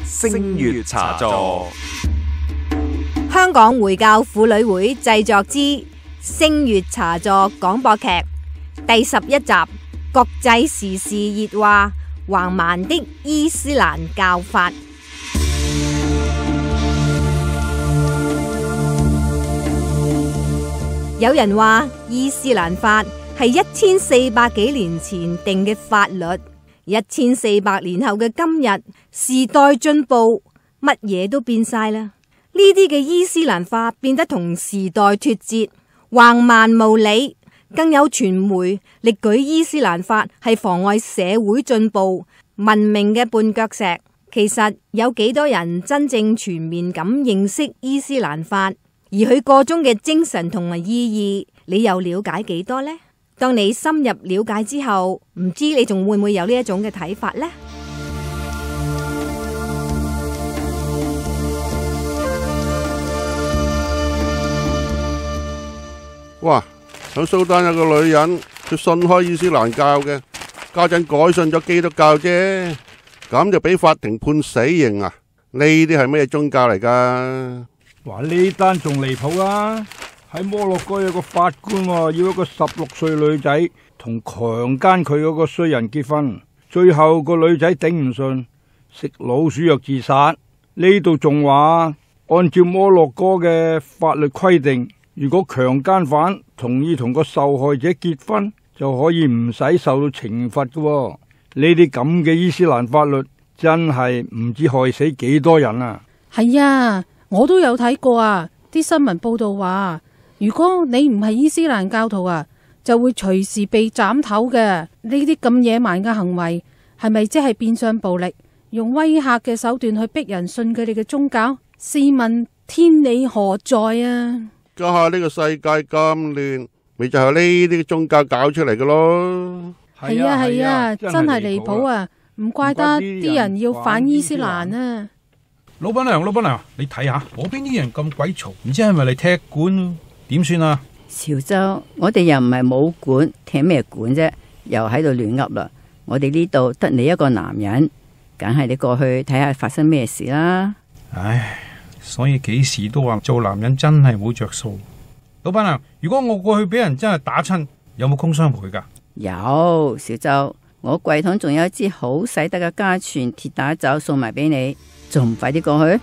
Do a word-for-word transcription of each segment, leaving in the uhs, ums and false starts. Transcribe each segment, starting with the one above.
星月茶座。 香港回教婦女會製作之星月茶座廣播劇第十一集，國際時事熱話，橫蠻的伊斯蘭教法。有人話伊斯蘭法係一千四百幾年前定嘅法律，一千四百年後嘅今日，時代進步，乜嘢都變晒啦。呢啲嘅伊斯蘭法變得同時代脫節，橫蠻無理，更有傳媒力舉伊斯蘭法係妨礙社會進步、文明嘅絆腳石。其實有幾多人真正全面咁認識伊斯蘭法？而佢個中嘅精神同埋意義，你又了解幾多呢？當你深入了解之後，唔知你仲會唔會有呢一種嘅睇法呢？ 哇！響蘇丹有個女人，佢信開伊斯蘭教嘅，家陣改信咗基督教啫，咁就俾法庭判死刑啊？呢啲係咩宗教嚟噶？ 話呢單仲離譜啦！喺摩洛哥有個法官要一個十六歲女仔同強姦佢嗰個衰人結婚，最後個女仔頂唔順，食老鼠藥自殺。呢度仲話，按照摩洛哥嘅法律規定，如果強姦犯同意同個受害者結婚，就可以唔使受到懲罰㗎。呢啲咁嘅伊斯蘭法律真係唔知害死幾多人啊！ 係啊！我都有睇過啊！啲新聞報道話，如果你唔係伊斯蘭教徒啊，就會隨時被斬頭嘅。呢啲咁野蠻嘅行為，係咪即係變相暴力，用威嚇嘅手段去逼人信佢哋嘅宗教？試問天理何在啊？ 家下呢個世界咁亂，咪就係呢啲宗教搞出嚟嘅咯。 係啊係啊，真係離譜啊！唔怪得啲人要反伊斯蘭啊！ 老闆娘，老闆娘，你睇下嗰邊啲人咁鬼嘈，唔知係咪嚟踢館？點算啊？ 潮州，我哋又唔係冇管，踢咩管啫？又喺度亂噏啦！我哋呢度得你一個男人，梗係你過去睇下發生咩事啦。 唉，所以幾時都話做男人真係冇着數。老闆娘，如果我過去俾人真係打親，有冇工傷賠噶？ 有，小周，我櫃桶仲有一支好使得嘅家傳鐵打酒送埋俾你。仲唔快啲過去？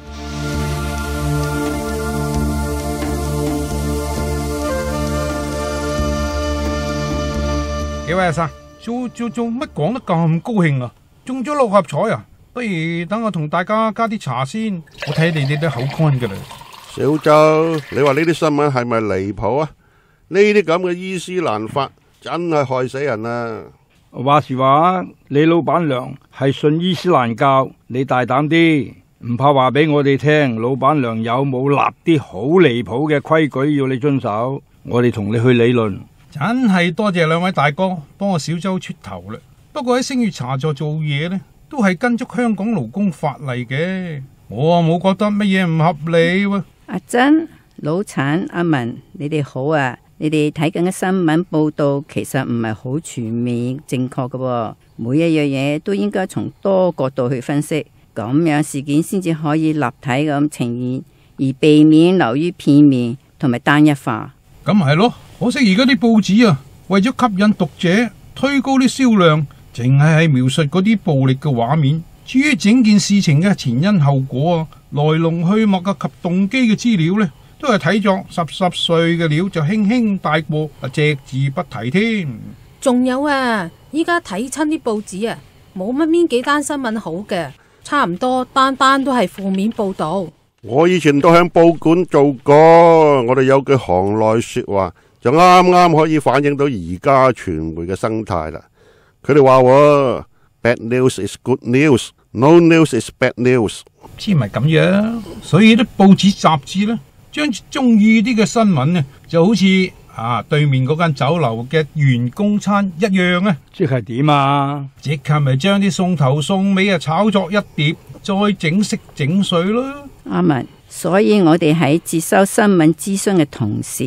幾位阿生，做做做乜講得咁高興啊？中咗六合彩啊！不如等我同大家加啲茶先，我睇你哋都口乾噶啦。 小周，你話呢啲新聞係咪離譜啊？呢啲咁嘅伊斯蘭法真係害死人啊！ 話時話，你老闆娘係信伊斯蘭教，你大膽啲，唔怕話俾我哋聽，老闆娘有冇立啲好離譜嘅規矩要你遵守？我哋同你去理論。 真係多謝兩位大哥幫我小周出頭啦。不過喺星月茶座做嘢呢，都係跟足香港勞工法例嘅，我啊冇覺得乜嘢唔合理喎。 阿珍、老陳、阿文，你哋好啊！你哋睇緊嘅新聞報道其實唔係好全面正確嘅，每一樣嘢都應該從多角度去分析，咁樣事件先至可以立體咁呈現，而避免流於片面同埋單一化。 咁係咯，可惜而家啲報紙啊，為咗吸引讀者，推高啲銷量，淨係係描述嗰啲暴力嘅畫面，至於整件事情嘅前因後果啊、來龍去脈啊及動機嘅資料呢，都係睇作十十歲嘅料就輕輕帶過，啊隻字不提添。 仲有啊，依家睇親啲報紙啊，冇乜邊幾單新聞好嘅，差唔多單單都係負面報道。 我以前都喺報館做過，我哋有句行內說話，就啱啱可以反映到而家傳媒嘅生態啦。佢哋話：Bad news is good news, no news is bad news。 知唔係咁樣，所以啲報紙雜誌呢，將中意啲嘅新聞呢，就好似啊對面嗰間酒樓嘅員工餐一樣啊。 即係點啊？ 即刻咪將啲餸頭餸尾啊炒作一碟，再整色整水咯。 阿文，所以我哋喺接收新聞諮詢嘅同時，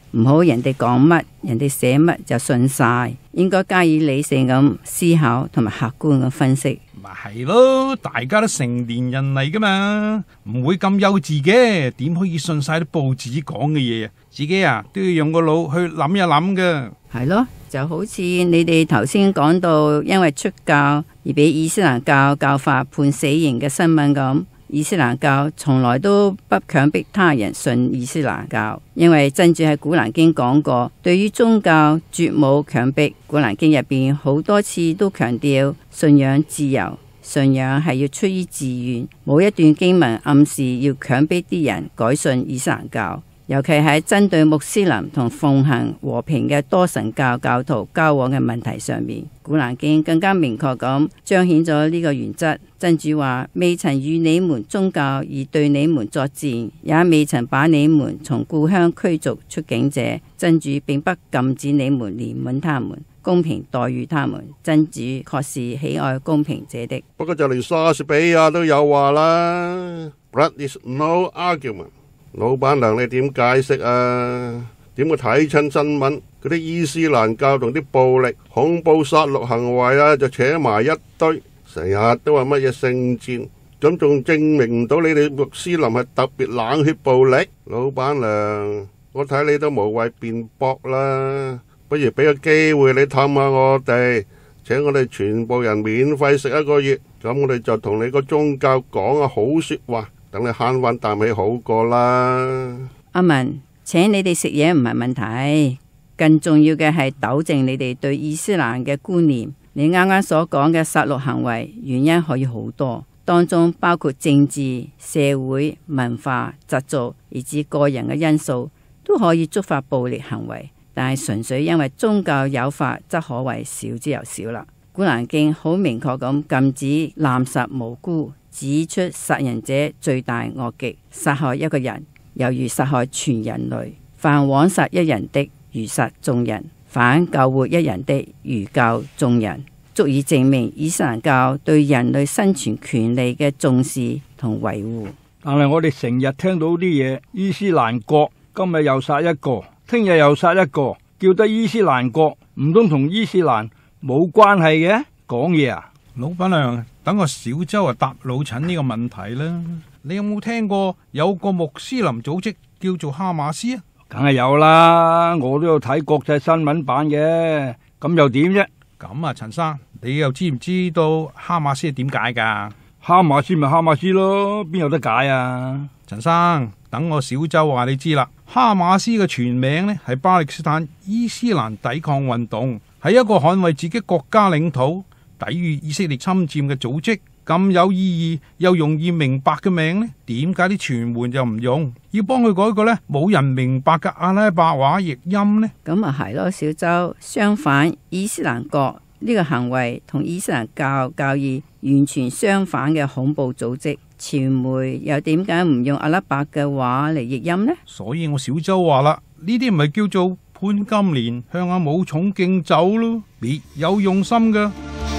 唔好人哋講乜，人哋寫乜就信晒，應該加以理性咁思考同埋客觀咁分析。 咪係咯，大家都成年人嚟噶嘛，唔會咁幼稚嘅，點可以信晒啲報紙講嘅嘢啊？自己啊都要用個腦去諗一諗噶。 係咯，就好似你哋頭先講到，因為出教而俾伊斯蘭教教法判死刑嘅新聞咁。伊斯蘭教從來都不強迫他人信伊斯蘭教，因為真主喺古蘭經講過，對於宗教絕冇強迫。古蘭經入邊好多次都強調信仰自由，信仰係要出於自願，冇一段經文暗示要強迫啲人改信伊斯蘭教。尤其喺針對穆斯林同奉行和平嘅多神教教徒交往嘅問題上面，古蘭經更加明確咁彰顯咗呢個原則。真主話：未曾與你們宗教而對你們作戰，也未曾把你們從故鄉驅逐出境者，真主並不禁止你們憐憫他們，公平待遇他們。真主確是喜愛公平者的。 不過就連莎士比亞都有話啦 ，Blood is no argument。老闆娘，你點解釋啊？點會睇親新聞嗰啲伊斯蘭教同啲暴力恐怖殺戮行為啊，就扯埋一堆，成日都話乜嘢聖戰，咁仲證明唔到你哋穆斯林係特別冷血暴力？老闆娘，我睇你都無謂辯駁啦，不如俾個機會你氹下我哋，請我哋全部人免費食一個月，咁我哋就同你個宗教講下好說話。等你慳翻啖氣好過啦。 阿文，請你哋食嘢唔係問題，更重要嘅係糾正你哋對伊斯蘭嘅觀念。你啱啱所講嘅殺戮行為原因可以好多，當中包括政治、社會、文化、習俗以至個人嘅因素，都可以觸發暴力行為。但係純粹因為宗教有法，則可謂少之又少啦。古蘭經好明確咁禁止濫殺無辜，指出殺人者罪大惡極，殺害一個人猶如殺害全人類，凡枉殺一人的，如殺眾人；反救活一人的，如救眾人，足以證明伊斯蘭教對人類生存權利嘅重視同維護。 但係我哋成日聽到啲嘢，伊斯蘭國今日又殺一個，聽日又殺一個，叫得伊斯蘭國，唔通同伊斯蘭冇關係嘅？講嘢啊！ 老闆娘，等個小周啊答老陳呢個問題啦。你有冇聽過有個穆斯林組織叫做哈馬斯啊？ 梗係有啦，我都有睇國際新聞版嘅。咁又點啫？ 咁啊，陳生，你又知唔知道哈馬斯係點解噶？ 哈馬斯咪哈馬斯咯，邊有得解啊？ 陳生，等我小周話你知啦。哈馬斯嘅全名呢係巴勒斯坦伊斯蘭抵抗運動，係一個捍衛自己國家領土、抵禦以色列侵佔嘅組織。咁有意義又容易明白嘅名呢，點解啲傳媒就唔用，要幫佢改個呢冇人明白嘅阿拉伯話譯音呢？ 咁啊係咯，小周。相反，伊斯蘭國呢個行為同伊斯蘭教教義完全相反嘅恐怖組織，傳媒又點解唔用阿拉伯嘅話嚟譯音呢？ 所以我小周話啦，呢啲唔係叫做潘金蓮向阿武重敬酒咯，別有用心噶。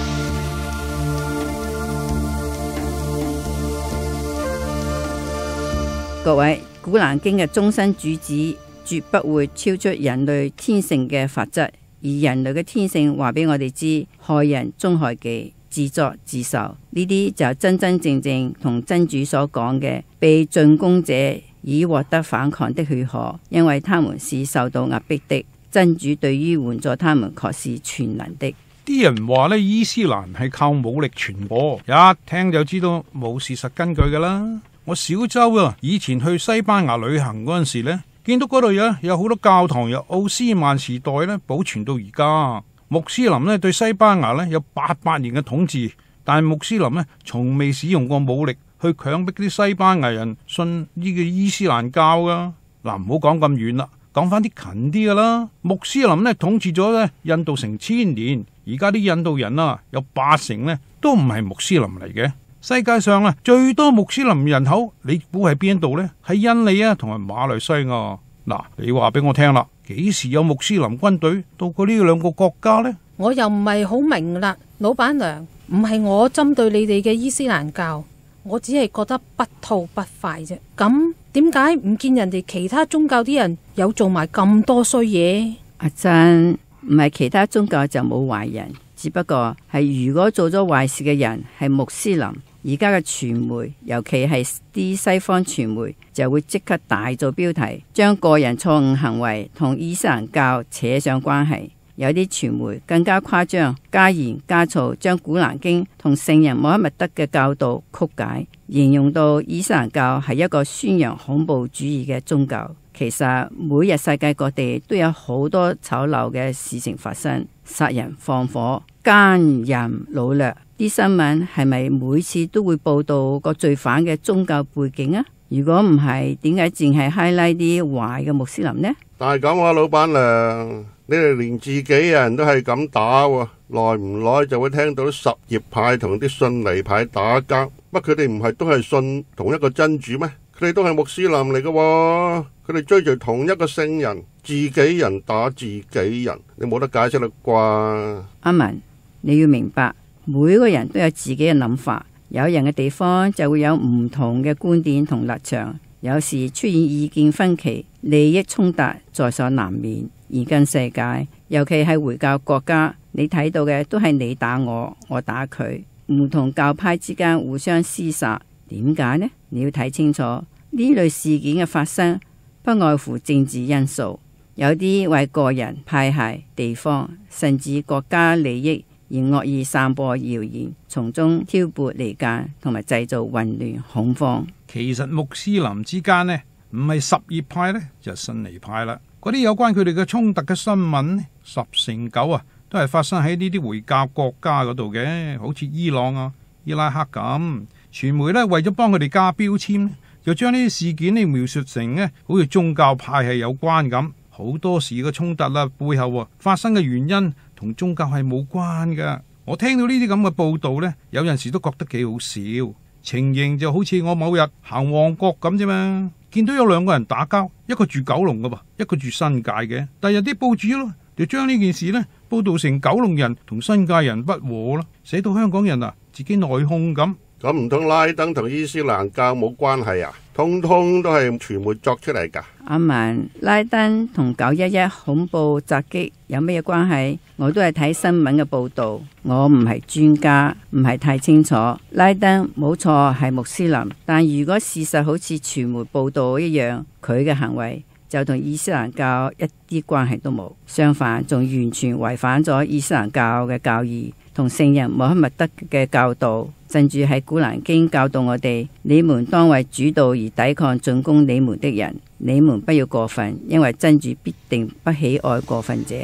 各位，古蘭經嘅終身主旨絕不會超出人類天性嘅法則，而人類嘅天性話俾我哋知，害人終害己，自作自受，呢啲就真真正正同真主所講嘅被進攻者已獲得反抗的許可，因為他們是受到壓迫的，真主對於援助他們確是全能的。 啲人話呢，伊斯蘭係靠武力傳播，一聽就知道冇事實根據噶啦。我小周啊，以前去西班牙旅行嗰陣時呢，見到嗰度有有好多教堂由奧斯曼時代呢保存到而家。穆斯林呢對西班牙呢有八百年嘅統治，但係穆斯林呢從未使用過武力去強迫啲西班牙人信呢個伊斯蘭教噶。嗱，唔好講咁遠啦，講翻啲近啲噶啦。穆斯林呢統治咗呢印度成千年，而家啲印度人啊有八成呢都唔係穆斯林嚟嘅。世界上啊最多穆斯林人口，你估係邊度呢？係印尼啊，同埋馬來西亞。嗱，你話俾我聽啦，幾時有穆斯林軍隊到過呢兩個國家呢？ 我又唔係好明啦，老闆娘，唔係我針對你哋嘅伊斯蘭教，我只係覺得不吐不快啫。咁點解唔見人哋其他宗教啲人有做埋咁多衰嘢？ 阿珍，唔係其他宗教就冇壞人，只不過係如果做咗壞事嘅人係穆斯林，而家嘅傳媒，尤其係啲西方傳媒，就會即刻大做標題，將個人錯誤行為同伊斯蘭教扯上關係。有啲傳媒更加誇張，加鹽加醋，將古蘭經同聖人穆罕默德嘅教導曲解，形容到伊斯蘭教係一個宣揚恐怖主義嘅宗教。其實每日世界各地都有好多醜陋嘅事情發生，殺人放火、奸淫擄掠。啲新聞係咪每次都會報道個罪犯嘅宗教背景啊？如果唔係，點解淨係 highlight 啲壞嘅穆斯林呢？ 但係咁啊，老闆娘，你哋連自己人都係咁打喎，耐唔耐就會聽到什葉派同啲遜尼派打交。乜佢哋唔係都係信同一個真主咩？佢哋都係穆斯林嚟嘅喎，佢哋追隨同一個聖人，自己人打自己人，你冇得解釋啦啩？ 阿文，你要明白，每個人都有自己嘅諗法，有人嘅地方就會有唔同嘅觀點同立場，有時出現意見分歧、利益衝突在所難免。而今世界，尤其係回教國家，你睇到嘅都係你打我，我打佢，唔同教派之間互相廝殺。點解呢？你要睇清楚，呢類事件嘅發生不外乎政治因素，有啲為個人、派系、地方甚至國家利益而惡意散播謠言，從中挑撥離間同埋製造混亂恐慌。 其實穆斯林之間呢，唔係什葉派呢，就係遜尼派啦。嗰啲有關佢哋嘅衝突嘅新聞呢，十成九啊，都係發生喺呢啲回教國家嗰度嘅，好似伊朗啊、伊拉克咁。傳媒呢，為咗幫佢哋加標籤，就將呢啲事件呢描述成呢，好似宗教派系有關咁。好多時嘅衝突啦，背後啊發生嘅原因同宗教係冇關噶。我聽到呢啲咁嘅報道呢，有陣時都覺得幾好笑。情形就好似我某日行旺角咁啫嘛，見到有兩個人打交，一個住九龍噶噃，一個住新界嘅。第日啲報紙咯，就將呢件事呢報道成九龍人同新界人不和啦，寫到香港人啊自己內訌咁。 咁唔通拉登同伊斯蘭教冇關係啊？通通都係傳媒作出嚟噶。 阿文，拉登同九一一恐怖襲擊有咩關係？我都係睇新聞嘅報道，我唔係專家，唔係太清楚。拉登冇錯係穆斯林，但如果事實好似傳媒報道一樣，佢嘅行為就同伊斯蘭教一啲關係都冇，相反仲完全違反咗伊斯蘭教嘅教義同聖人穆罕默德嘅教導。甚至喺古蘭經教導我哋：你們當為主道而抵抗進攻你們的人，你們不要過分，因為真主必定不喜愛過分者。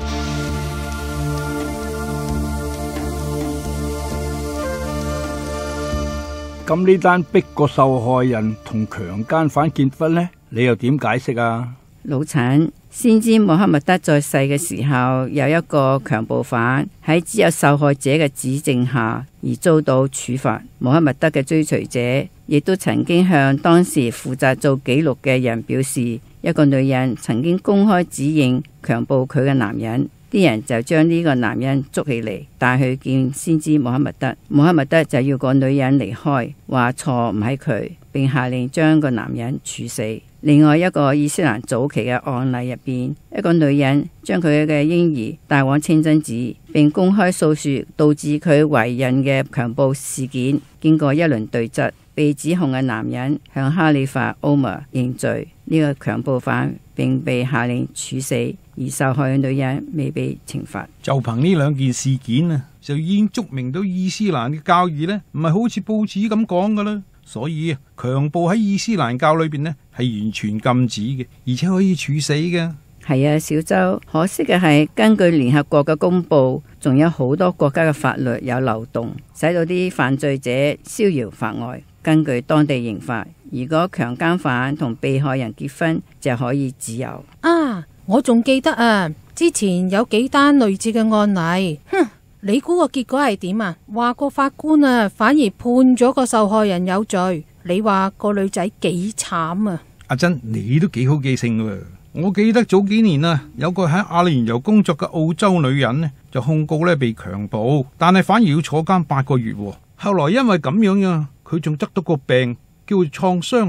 咁呢單逼個受害人同強姦犯結婚呢，你又點解釋啊？ 老陳，先知穆罕默德在世嘅時候，有一個強暴犯喺只有受害者嘅指證下而遭到處罰。穆罕默德嘅追隨者亦都曾經向當時負責做記錄嘅人表示，一個女人曾經公開指認強暴佢嘅男人，啲人就將呢個男人捉起嚟，帶去見先知穆罕默德。穆罕默德就要個女人離開，話錯唔喺佢，並下令將個男人處死。另外一個伊斯蘭早期嘅案例入邊，一個女人將佢嘅嬰兒帶往清真寺，並公開訴說導致佢懷孕嘅強暴事件。經過一輪對質，被指控嘅男人向哈里發歐麥認罪，呢、這個強暴犯並被下令處死，而受害嘅女人未被懲罰。 就憑呢兩件事件啊，就已經觸明到伊斯蘭嘅教義呢，唔係好似報紙咁講噶啦。所以強暴喺伊斯蘭教裏邊呢係完全禁止嘅，而且可以處死嘅。 係啊，小周，可惜嘅係根據聯合國嘅公布，仲有好多國家嘅法律有漏洞，使到啲犯罪者逍遙法外。根據當地刑法，如果強姦犯同被害人結婚，就可以自由。 啊，我仲記得啊，之前有幾單類似嘅案例。哼，你估個結果係點啊？話個法官啊，反而判咗個受害人有罪。你話個女仔幾慘啊？ 阿珍，你都幾好記性喎。我記得早幾年啊，有個喺阿聯酋工作嘅澳洲女人呢，就控告呢被強暴，但係反而要坐監八個月。後來因為咁樣啊，佢仲得到個病叫創傷後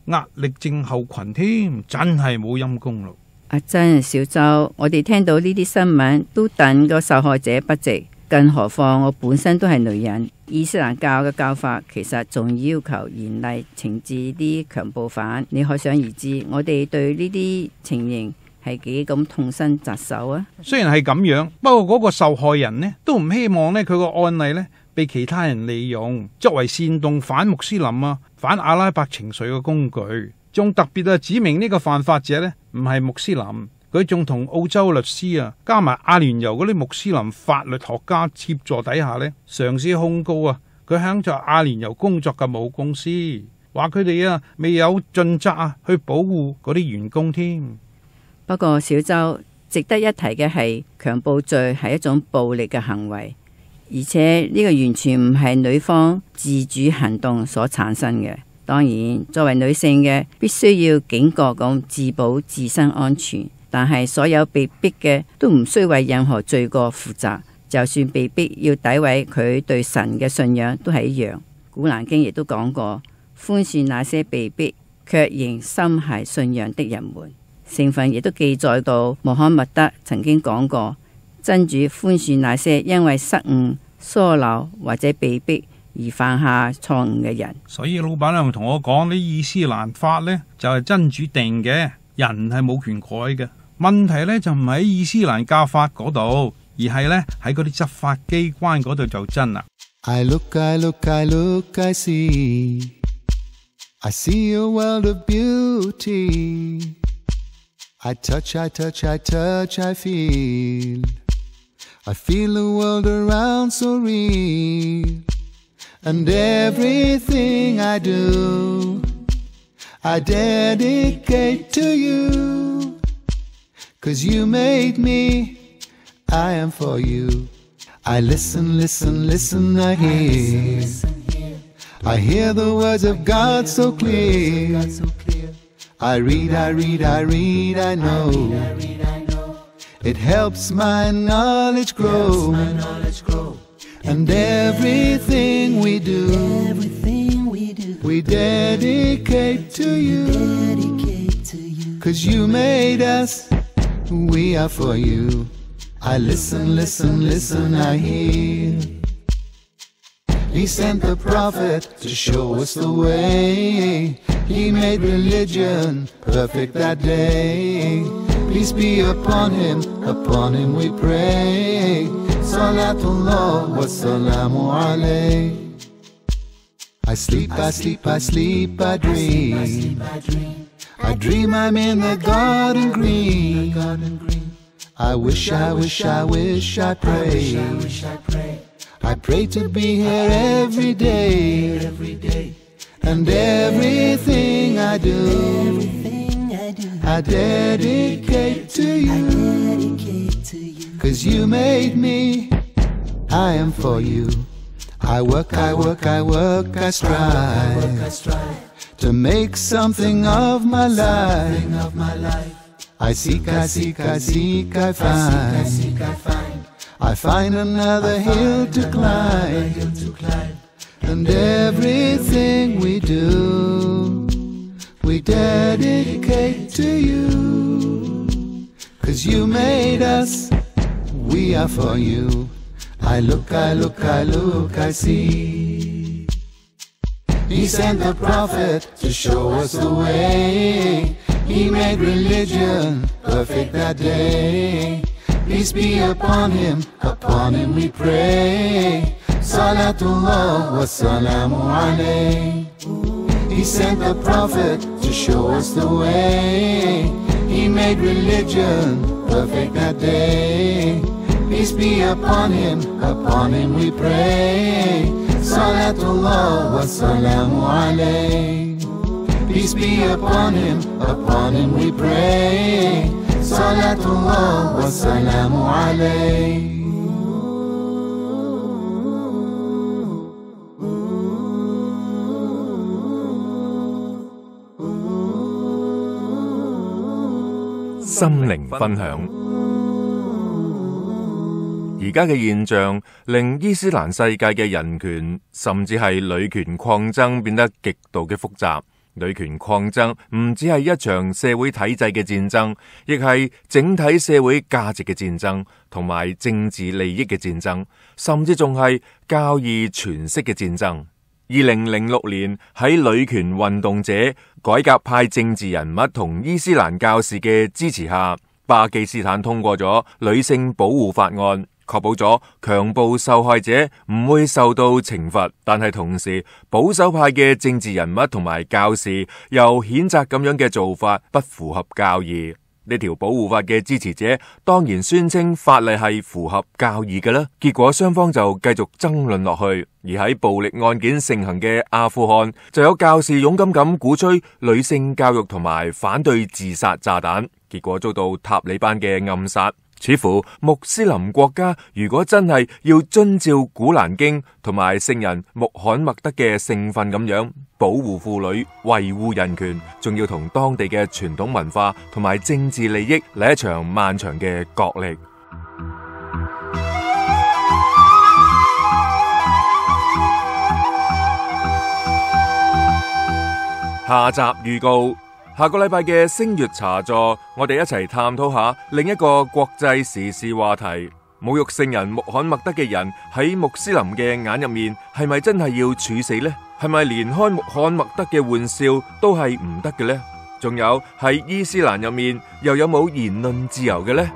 壓力症候群添，真係冇陰功咯。 阿珍、小周，我哋聽到呢啲新聞都戥個受害者不值，更何況我本身都係女人。伊斯蘭教嘅教法其實仲要求嚴厲懲治啲強暴犯，你可想而知，我哋對呢啲情形係幾咁痛心疾首啊！ 雖然係咁樣，不過嗰個受害人呢都唔希望呢佢個案例呢被其他人利用，作為煽動反穆斯林啊、反阿拉伯情緒嘅工具。仲特別啊指明呢個犯法者呢唔係穆斯林，佢仲同澳洲律師啊加埋阿聯酋嗰啲穆斯林法律學家協助底下呢，嘗試控告啊佢響在阿聯酋工作嘅母公司，話佢哋啊未有盡責啊去保護嗰啲員工添。 不過小周，值得一提嘅係，強暴罪係一種暴力嘅行為，而且呢個完全唔係女方自主行動所產生嘅。當然，作為女性嘅，必須要警覺咁自保自身安全。但係所有被逼嘅都唔需為任何罪過負責，就算被逼要詆毀佢對神嘅信仰，都係一樣。古蘭經亦都講過，寬恕那些被逼卻仍心繫信仰的人們。聖訓亦都記載到，穆罕默德曾經講過，真主寬恕那些因為失誤、疏漏或者被逼而犯下錯誤嘅人。 所以老闆娘同我講，啲伊斯蘭法呢就係真主定嘅，人係冇權改嘅。問題呢就唔喺伊斯蘭教法嗰度，而係呢喺嗰啲執法機關嗰度就真啦。 I look, I look, I look, I see. I see a world of beauty. I touch, I touch, I touch, I feel. I feel the world around so real. And everything I do, I dedicate to you. 'Cause you made me, I am for you. I listen, listen, listen, I hear. I hear the words of God so clear. I read, I read, I read, I know. It helps my knowledge grow. And everything we do, we dedicate to you. 'Cause you made us, we are for you. I listen, listen, listen, I hear. He sent the prophet to show us the way. He made religion perfect that day. Peace be upon him, upon him we pray. Salatullah wa salamu alayh. I sleep, I sleep, I sleep, I dream. I dream I'm in the garden green. I wish, I wish, I wish, I pray. I pray to be here every day. And everything I do, I dedicate to you. 'Cause you made me, I am for you. I work, I work, I work, I strive to make something of my life. I seek, I seek, I seek, I find. I find another hill to climb. And everything we do, we dedicate to you. 'Cause you made us, we are for you. I look, I look, I look, I see. He sent the prophet to show us the way. He made religion perfect that day. Peace be upon him, upon him we pray. Salatullah wa salamu alayh. He sent the prophet to show us the way. He made religion perfect that day. Peace be upon him, upon him we pray. Salatullah wa salamu alayh. Peace be upon him, upon him we pray. Salatullah wa salamu alayh. 心靈分享。而家嘅現象令伊斯蘭世界嘅人權甚至係女權抗爭變得極度嘅複雜。 女權抗爭唔只係一場社會體制嘅戰爭，亦係整體社會價值嘅戰爭，同埋政治利益嘅戰爭，甚至仲係教義詮釋嘅戰爭。二零零六年喺女權運動者、改革派政治人物同伊斯蘭教士嘅支持下，巴基斯坦通過咗女性保護法案，確保咗強暴受害者唔會受到懲罰。但係同時，保守派嘅政治人物同埋教士又譴責咁樣嘅做法不符合教義。呢條保護法嘅支持者當然宣稱法例係符合教義嘅啦，結果雙方就繼續爭論落去。而喺暴力案件盛行嘅阿富汗，就有教士勇敢咁鼓吹女性教育同埋反對自殺炸彈，結果遭到塔利班嘅暗殺。似乎穆斯林國家如果真係要遵照古蘭經同埋聖人穆罕默德嘅聖訓咁樣保護婦女、維護人權，仲要同當地嘅傳統文化同埋政治利益嚟一場漫長嘅角力。下集預告。下個禮拜嘅星月茶座，我哋一齊探討下另一個國際時事話題：侮辱聖人穆罕默德嘅人喺穆斯林嘅眼入面，係咪真係要處死呢？係咪連開穆罕默德嘅玩笑都係唔得嘅呢？仲有喺伊斯蘭入面，又有冇言論自由嘅呢？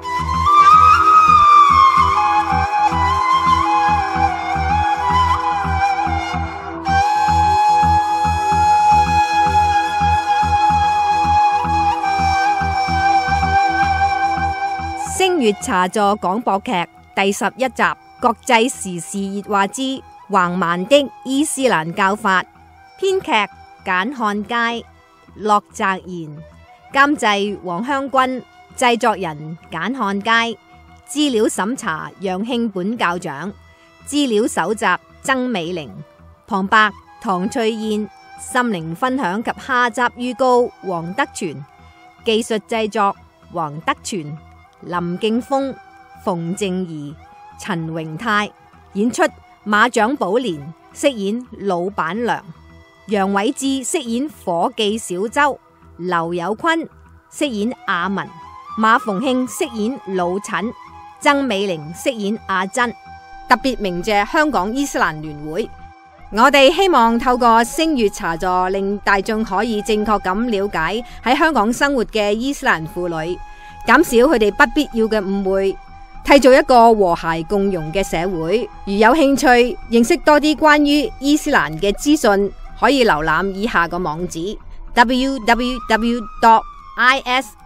星月茶座廣播劇第十一集：國際時事熱話之橫蠻的伊斯蘭教法。編劇簡漢佳、駱澤賢，監製黃香君，製作人簡漢佳，資料審查楊慶本校長，資料搜集曾美玲，旁白唐翠燕，心靈分享及下集預告黃德全，技術製作黃德全、林敬峰、馮靜怡、陳榮泰，演出馬長寶蓮飾演老闆娘，楊偉智飾演伙計小周，劉有坤飾演阿文，馬逢慶飾演老陳，曾美玲飾演阿珍。特別鳴謝香港伊斯蘭聯會。我哋希望透過星月茶座，令大眾可以正確咁了解喺香港生活嘅伊斯蘭婦女，減少佢哋不必要嘅誤會，締造一個和諧共融嘅社會。如有興趣認識多啲關於伊斯蘭嘅資訊，可以瀏覽以下個網址 double-u double-u double-u dot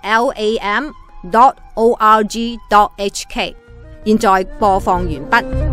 islam dot org dot h k。現在播放完畢。